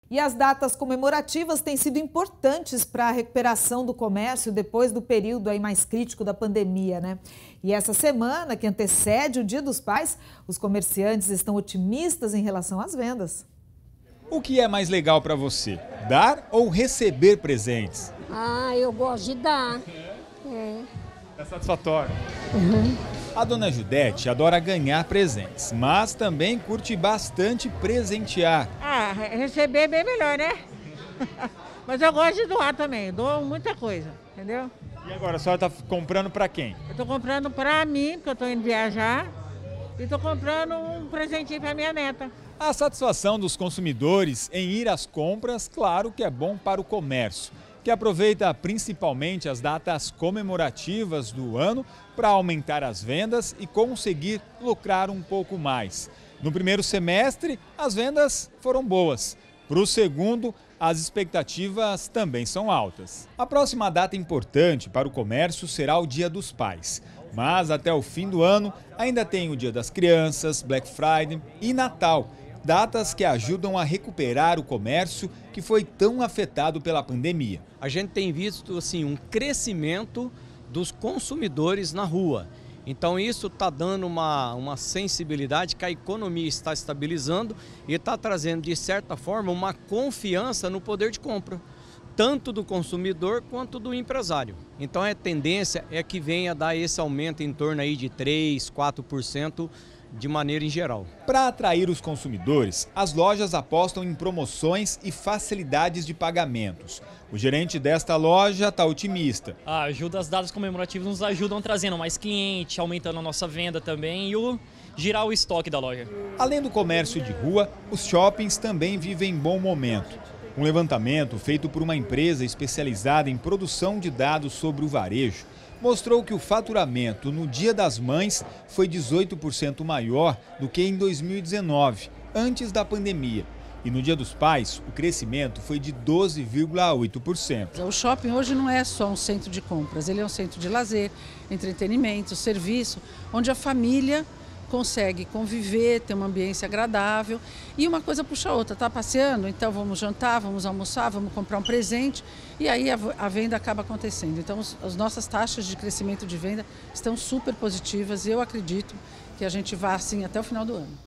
E as datas comemorativas têm sido importantes para a recuperação do comércio depois do período aí mais crítico da pandemia, né? E essa semana, que antecede o Dia dos Pais, os comerciantes estão otimistas em relação às vendas. O que é mais legal para você, dar ou receber presentes? Eu gosto de dar. É satisfatório. A dona Judete adora ganhar presentes, mas também curte bastante presentear. Receber é bem melhor, né? Mas eu gosto de doar também, dou muita coisa, entendeu? E agora, a senhora está comprando para quem? Eu tô comprando pra mim, porque eu tô indo viajar, e tô comprando um presentinho pra minha neta. A satisfação dos consumidores em ir às compras, claro que é bom para o comércio, que aproveita principalmente as datas comemorativas do ano para aumentar as vendas e conseguir lucrar um pouco mais. No primeiro semestre, as vendas foram boas. Para o segundo, as expectativas também são altas. A próxima data importante para o comércio será o Dia dos Pais. Mas até o fim do ano ainda tem o Dia das Crianças, Black Friday e Natal. Datas que ajudam a recuperar o comércio que foi tão afetado pela pandemia. A gente tem visto assim, um crescimento dos consumidores na rua. Então isso está dando uma sensibilidade que a economia está estabilizando e está trazendo, de certa forma, uma confiança no poder de compra, tanto do consumidor quanto do empresário. Então a tendência é que venha a dar esse aumento em torno aí de 3%, 4%, de maneira em geral. Para atrair os consumidores, as lojas apostam em promoções e facilidades de pagamentos. O gerente desta loja está otimista. Ajuda, as datas comemorativas nos ajudam trazendo mais cliente, aumentando a nossa venda também e girar o estoque da loja. Além do comércio de rua, os shoppings também vivem bom momento. Um levantamento feito por uma empresa especializada em produção de dados sobre o varejo mostrou que o faturamento no Dia das Mães foi 18% maior do que em 2019, antes da pandemia. E no Dia dos Pais, o crescimento foi de 12,8%. O shopping hoje não é só um centro de compras, ele é um centro de lazer, entretenimento, serviço, onde a família consegue conviver, ter uma ambiência agradável e uma coisa puxa a outra. Tá passeando? Então vamos jantar, vamos almoçar, vamos comprar um presente e aí a venda acaba acontecendo. Então as nossas taxas de crescimento de venda estão super positivas e eu acredito que a gente vá assim até o final do ano.